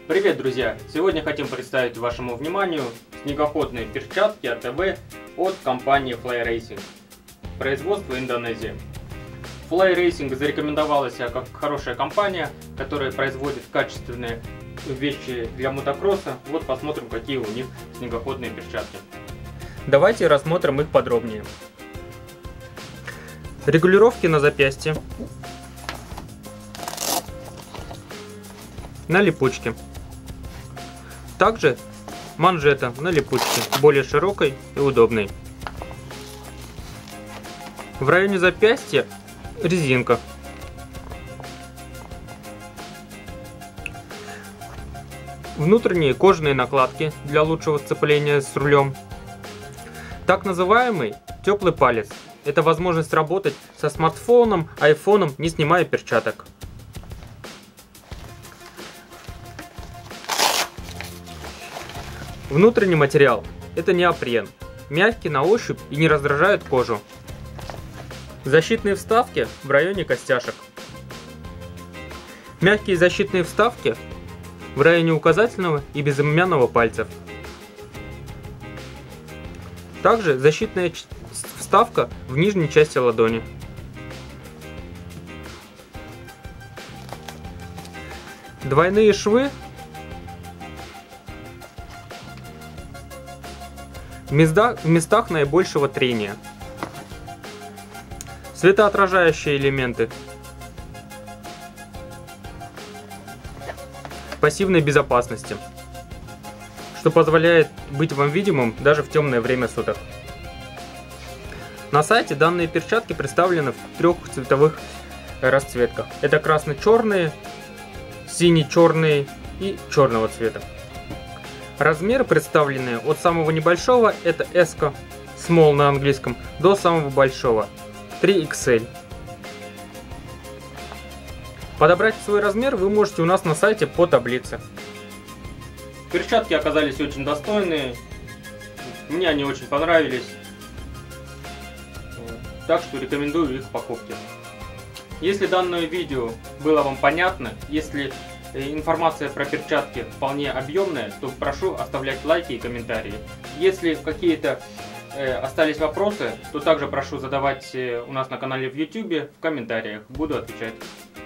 Привет, друзья! Сегодня хотим представить вашему вниманию снегоходные перчатки АТВ от компании Fly Racing. Производство Индонезия. Fly Racing зарекомендовала себя как хорошая компания, которая производит качественные вещи для мотокросса. Вот посмотрим, какие у них снегоходные перчатки. Давайте рассмотрим их подробнее. Регулировки на запястье, на липучке. Также манжета на липучке, более широкой и удобной. В районе запястья резинка. Внутренние кожаные накладки для лучшего сцепления с рулем. Так называемый теплый палец. Это возможность работать со смартфоном, айфоном, не снимая перчаток. Внутренний материал – это неопрен, мягкий на ощупь и не раздражает кожу. Защитные вставки в районе костяшек. Мягкие защитные вставки в районе указательного и безымянного пальцев. Также защитная вставка в нижней части ладони. Двойные швы в местах наибольшего трения. Светоотражающие элементы. Пассивной безопасности, что позволяет быть вам видимым даже в темное время суток. На сайте данные перчатки представлены в 3 цветовых расцветках. Это красно-черные, синий-черные и черного цвета. Размеры представлены от самого небольшого, это S, small на английском, до самого большого, 3XL. Подобрать свой размер вы можете у нас на сайте по таблице. Перчатки оказались очень достойные, мне они очень понравились, так что рекомендую их к покупке. Если данное видео было вам понятно, если информация про перчатки вполне объемная, то прошу оставлять лайки и комментарии. Если какие-то остались вопросы, то также прошу задавать у нас на канале в YouTube в комментариях. Буду отвечать.